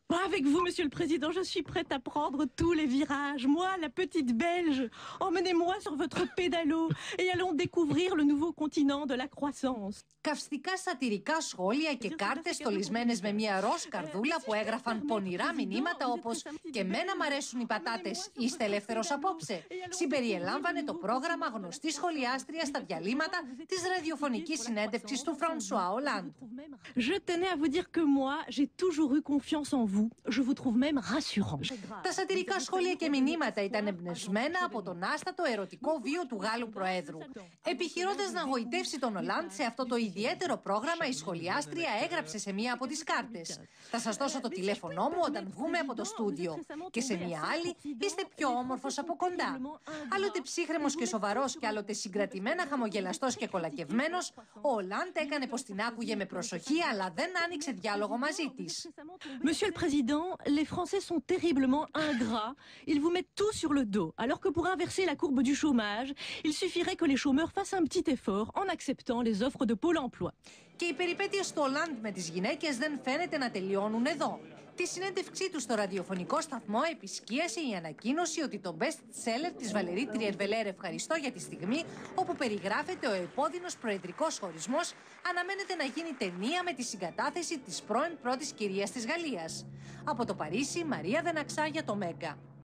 Avec vous, Monsieur le Président, je suis prête à prendre tous les virages. Moi, la petite Belge, emmenez-moi sur votre pédalo et allons découvrir le nouveau continent de la croissance. Καυστικά σατιρικά σχόλια και κάρτες στολισμένες με μια ροζ καρδούλα που έγραφαν πονηρά μηνύματα όπως «Και μένα μ' αρέσουν οι πατάτες, είστε ελεύθερος απόψε» συμπεριελάμβανε το πρόγραμμα γνωστή σχολιάστρια στα διαλύματα της ραδιοφωνικής συνέντευξης του Φρανσουά Ολάντ. Je tenais à vous dire que moi, j'ai toujours eu confiance en vous. Je vous trouve même rassurant. Τα σατιρικά σχόλια και μηνύματα ήταν εμπνευσμένα από τον άστατο ερωτικό βίο του Γάλλου Προέδρου. Επιχειρώντας να γοητεύσει τον Ολάντ σε αυτό το ιδιαίτερο πρόγραμμα, η σχολιάστρια έγραψε σε μία από τις κάρτες: «Θα σας δώσω το τηλέφωνό μου όταν βγούμε από το στούντιο». Και σε μία άλλη: «Είστε πιο όμορφος από κοντά». Άλλοτε ψύχρεμος και σοβαρός και άλλοτε συγκρατημένα χαμογελαστός και κολακευμένος, ο Ολάντ έκανε πως την άκουγε με προσοχή, αλλά δεν άνοιξε διάλογο μαζί της. Monsieur le Président, les Français sont terriblement ingrats. Ils vous mettent tout sur le dos, alors que pour inverser la courbe du chômage, il suffirait que les chômeurs fassent un petit effort en acceptant les offres de Pôle emploi. Και οι περιπέτειες του Ολάντ με τις γυναίκες δεν φαίνεται να τελειώνουν εδώ. Τη συνέντευξή του στο ραδιοφωνικό σταθμό επισκίασε η ανακοίνωση ότι το best seller της Βαλερή Τριερβελέρ «Ευχαριστώ για τη στιγμή», όπου περιγράφεται ο επώδυνος προεδρικός χωρισμός, αναμένεται να γίνει ταινία με τη συγκατάθεση της πρώην πρώτης κυρίας της Γαλλίας. Από το Παρίσι, Μαρία Δεναξά για το Μέγκα.